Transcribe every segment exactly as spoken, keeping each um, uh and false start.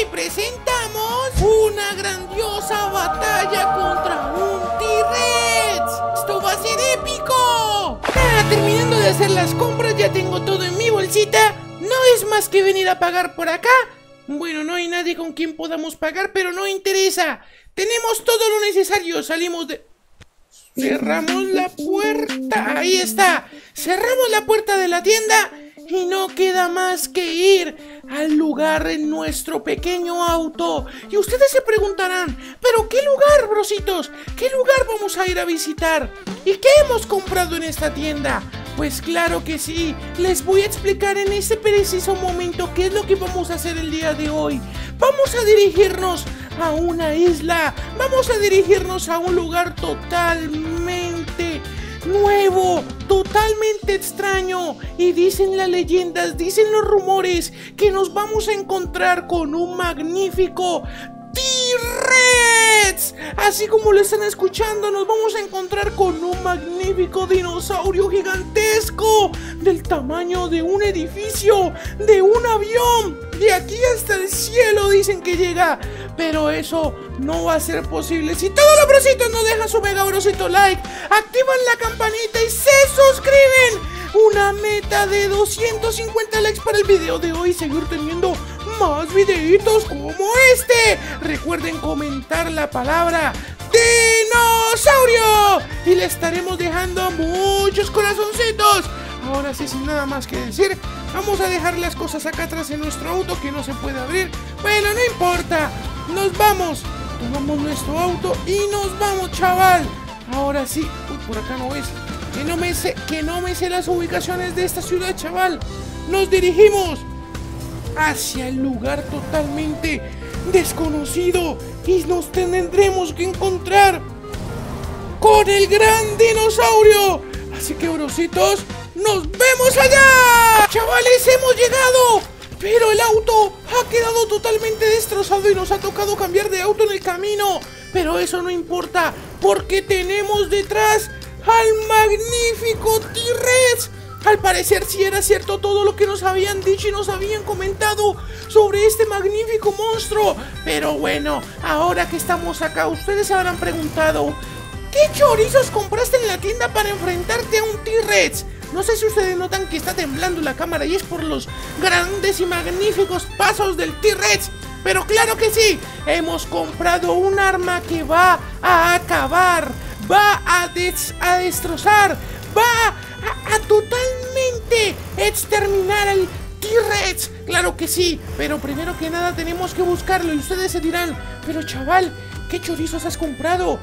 presentamos una grandiosa batalla contra un T-Rex. ¡Esto va a ser épico! Ah, terminando de hacer las compras, ya tengo todo en mi bolsita. No es más que venir a pagar por acá. Bueno, no hay nadie con quien podamos pagar, pero no interesa. Tenemos todo lo necesario, salimos de... Cerramos la puerta, ahí está. Cerramos la puerta de la tienda y no queda más que ir al lugar en nuestro pequeño auto. Y ustedes se preguntarán, ¿pero qué lugar, brositos? ¿Qué lugar vamos a ir a visitar? ¿Y qué hemos comprado en esta tienda? Pues claro que sí, les voy a explicar en este preciso momento qué es lo que vamos a hacer el día de hoy. Vamos a dirigirnos a una isla, vamos a dirigirnos a un lugar totalmente nuevo, totalmente extraño. Y dicen las leyendas, dicen los rumores que nos vamos a encontrar con un magnífico T-Rex. Así como lo están escuchando, nos vamos a encontrar con un magnífico dinosaurio gigantesco del tamaño de un edificio, de un avión. De aquí hasta el cielo dicen que llega, pero eso no va a ser posible si todos los brositos no dejan su mega brosito like, activan la campanita y se suscriben. Una meta de doscientos cincuenta likes para el video de hoy y seguir teniendo más videitos como este. Recuerden comentar la palabra dinosaurio y le estaremos dejando muchos corazoncitos. Ahora sí, sin nada más que decir, vamos a dejar las cosas acá atrás en nuestro auto que no se puede abrir. Bueno, no importa, nos vamos. Tomamos nuestro auto y nos vamos, chaval. Ahora sí, uy, por acá no es. Que no me sé, que no me sé las ubicaciones de esta ciudad, chaval. Nos dirigimos hacia el lugar totalmente desconocido y nos tendremos que encontrar con el gran dinosaurio. Así que, brositos, ¡nos vemos allá! Chavales, hemos llegado, pero el auto ha quedado totalmente destrozado y nos ha tocado cambiar de auto en el camino. Pero eso no importa, porque tenemos detrás al magnífico T-Rex. Al parecer sí era cierto todo lo que nos habían dicho y nos habían comentado sobre este magnífico monstruo. Pero bueno, ahora que estamos acá, ustedes se habrán preguntado, ¿qué chorizos compraste en la tienda para enfrentarte a un T-Rex? No sé si ustedes notan que está temblando la cámara y es por los grandes y magníficos pasos del T-Rex. Pero claro que sí, hemos comprado un arma que va a acabar, va a, des a destrozar, va a, a totalmente exterminar al T-Rex. Claro que sí, pero primero que nada tenemos que buscarlo y ustedes se dirán, pero chaval, ¿qué chorizos has comprado?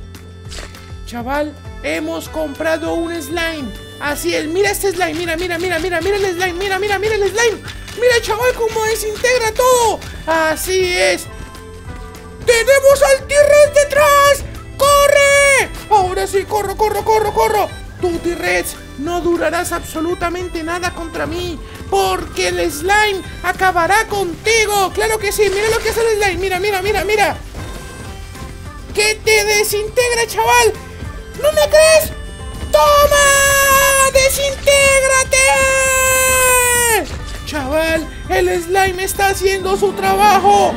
Chaval, hemos comprado un slime. Así es, mira este slime, mira, mira, mira, mira, mira el slime, mira, mira, mira el slime. Mira, chaval, cómo desintegra todo. Así es. ¡Tenemos al T-Rex detrás! ¡Corre! Ahora sí, corro, corro, corro, corro. Tú, T-Rex, no durarás absolutamente nada contra mí, porque el slime acabará contigo. Claro que sí, mira lo que hace el slime, mira, mira, mira, mira. ¡Que te desintegra, chaval! ¿No me crees? ¡Toma! ¡Desintégrate! Chaval, el slime está haciendo su trabajo.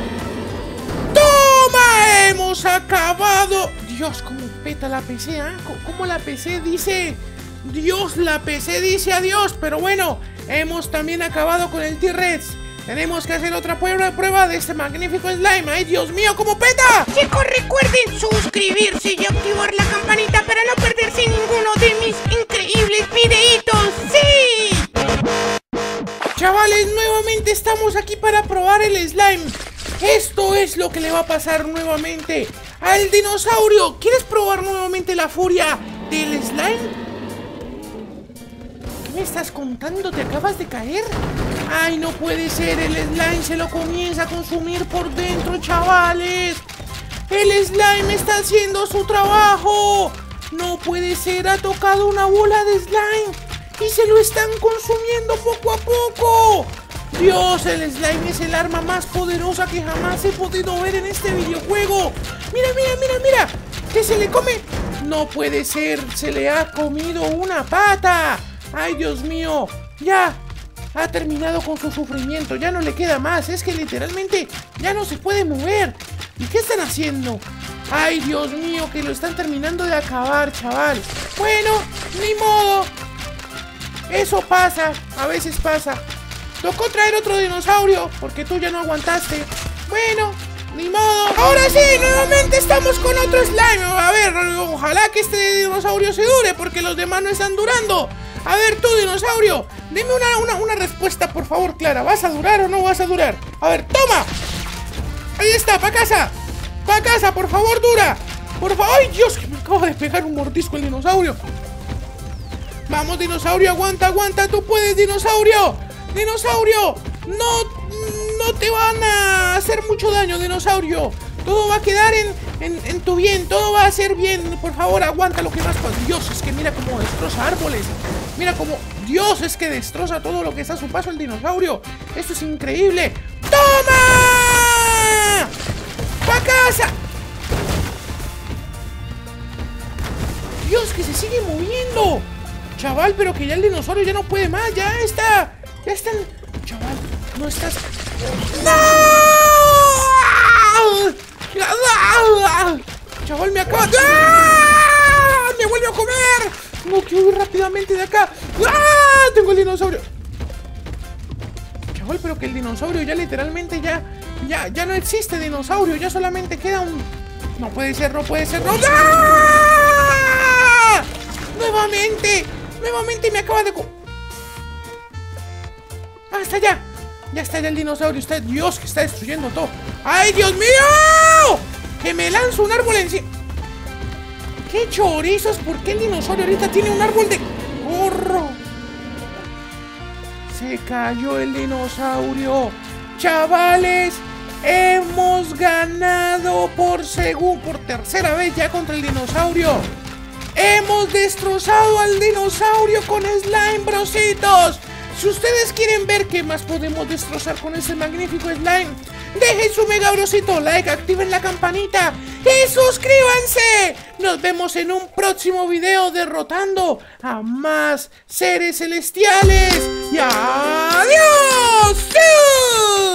¡Toma! ¡Hemos acabado! Dios, cómo peta la P C, ¿eh? Cómo la P C dice... Dios, la P C dice adiós. Pero bueno, hemos también acabado con el T-Rex. Tenemos que hacer otra prueba, prueba de este magnífico slime. ¡Ay, Dios mío, cómo peta! Chicos, recuerden suscribirse y activar la campanita para no perderse ninguno de mis increíbles videitos. ¡Sí! Chavales, nuevamente estamos aquí para probar el slime. Esto es lo que le va a pasar nuevamente al dinosaurio. ¿Quieres probar nuevamente la furia del slime? ¿Qué me estás contando? ¿Te acabas de caer? ¡Ay, no puede ser! El slime se lo comienza a consumir por dentro, chavales. El slime está haciendo su trabajo. No puede ser, ha tocado una bola de slime y se lo están consumiendo poco a poco. Dios, el slime es el arma más poderosa que jamás he podido ver en este videojuego. Mira, mira, mira, mira. ¿Qué se le come? No puede ser, se le ha comido una pata. Ay, Dios mío. Ya, ha terminado con su sufrimiento. Ya no le queda más. Es que literalmente ya no se puede mover. ¿Y qué están haciendo? Ay, Dios mío, que lo están terminando de acabar, chaval. Bueno, ni modo. Eso pasa, a veces pasa. Tocó traer otro dinosaurio, porque tú ya no aguantaste. Bueno, ni modo. Ahora sí, nuevamente estamos con otro slime. A ver, ojalá que este dinosaurio se dure, porque los demás no están durando. A ver, tú, dinosaurio, dime una, una, una respuesta, por favor, clara. ¿Vas a durar o no vas a durar? A ver, toma. Ahí está, pa' casa. Pa' casa, por favor, dura. Por favor, ay, Dios, que me acaba de pegar un mordisco el dinosaurio. Vamos, dinosaurio, aguanta, aguanta. Tú puedes, dinosaurio. Dinosaurio, no, no te van a hacer mucho daño, dinosaurio. Todo va a quedar en, en, en tu bien. Todo va a ser bien. Por favor, aguanta lo que más pasa. Dios, es que mira cómo destroza árboles. Mira cómo, Dios, es que destroza todo lo que está a su paso el dinosaurio. Esto es increíble. ¡Toma! ¡Pa' casa! Dios, que se sigue moviendo. Chaval, pero que ya el dinosaurio ya no puede más. Ya está. Ya están. Chaval, no estás. ¡No! Chaval, me acaba. ¡Ah! ¡Me vuelve a comer! Tengo que huir rápidamente de acá. ¡Ah! Tengo el dinosaurio. Chaval, pero que el dinosaurio ya literalmente ya. Ya, ya no existe dinosaurio. Ya solamente queda un. No puede ser, no puede ser. ¡No! ¡Ah! ¡Nuevamente! Nuevamente me acaba de... ¡Ah, está ya! Ya está ya el dinosaurio. Está... Dios, que está destruyendo todo. ¡Ay, Dios mío! Que me lanza un árbol encima. ¡Qué chorizos! ¿Por qué el dinosaurio ahorita tiene un árbol de gorro? Se cayó el dinosaurio. Chavales, hemos ganado por segundo, por tercera vez ya contra el dinosaurio. ¡Hemos destrozado al dinosaurio con Slime Brositos! Si ustedes quieren ver qué más podemos destrozar con ese magnífico slime, dejen su mega brosito like, activen la campanita y suscríbanse. Nos vemos en un próximo video derrotando a más seres celestiales. ¡Y adiós! ¡Sí!